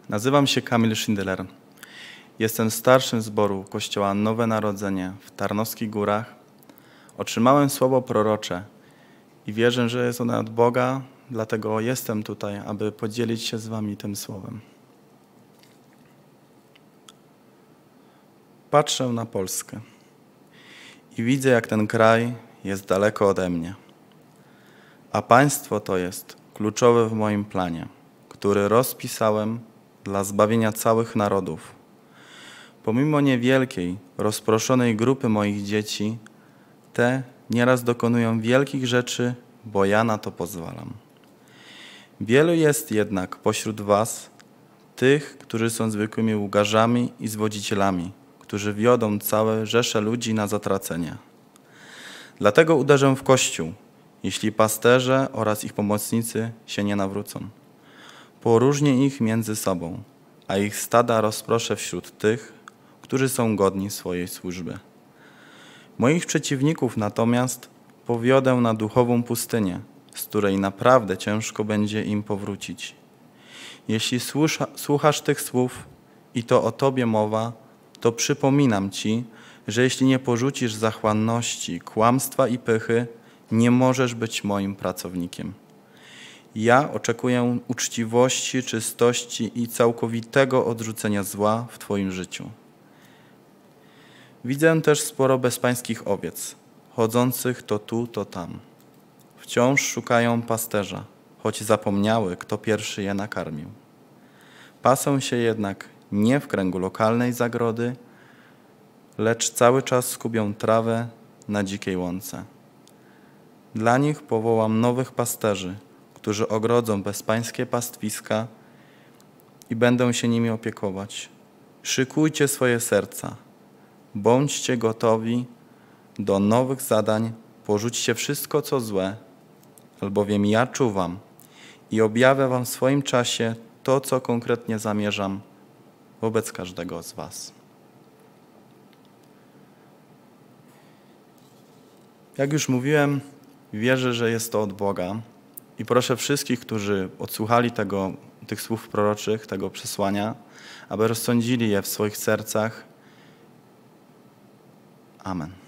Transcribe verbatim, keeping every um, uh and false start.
Nazywam się Kamil Schindler. Jestem starszym zboru Kościoła Nowe Narodzenie w Tarnowskich Górach. Otrzymałem słowo prorocze i wierzę, że jest ono od Boga, dlatego jestem tutaj, aby podzielić się z wami tym słowem. Patrzę na Polskę i widzę, jak ten kraj jest daleko ode mnie. A państwo to jest kluczowe w moim planie, który rozpisałem dla zbawienia całych narodów. Pomimo niewielkiej, rozproszonej grupy moich dzieci, te nieraz dokonują wielkich rzeczy, bo ja na to pozwalam. Wielu jest jednak pośród was tych, którzy są zwykłymi łgarzami i zwodzicielami, którzy wiodą całe rzesze ludzi na zatracenie. Dlatego uderzę w Kościół, jeśli pasterze oraz ich pomocnicy się nie nawrócą. Poróżnię ich między sobą, a ich stada rozproszę wśród tych, którzy są godni swojej służby. Moich przeciwników natomiast powiodę na duchową pustynię, z której naprawdę ciężko będzie im powrócić. Jeśli słucha, słuchasz tych słów i to o Tobie mowa, to przypominam Ci, że jeśli nie porzucisz zachłanności, kłamstwa i pychy, nie możesz być moim pracownikiem. Ja oczekuję uczciwości, czystości i całkowitego odrzucenia zła w Twoim życiu. Widzę też sporo bezpańskich owiec, chodzących to tu, to tam. Wciąż szukają pasterza, choć zapomniały, kto pierwszy je nakarmił. Pasą się jednak nie w kręgu lokalnej zagrody, lecz cały czas skubią trawę na dzikiej łące. Dla nich powołam nowych pasterzy, którzy ogrodzą bezpańskie pastwiska i będą się nimi opiekować. Szykujcie swoje serca, bądźcie gotowi do nowych zadań, porzućcie wszystko, co złe, albowiem ja czuwam i objawię wam w swoim czasie to, co konkretnie zamierzam wobec każdego z was. Jak już mówiłem, wierzę, że jest to od Boga i proszę wszystkich, którzy odsłuchali tego, tych słów proroczych, tego przesłania, aby rozsądzili je w swoich sercach. Amen.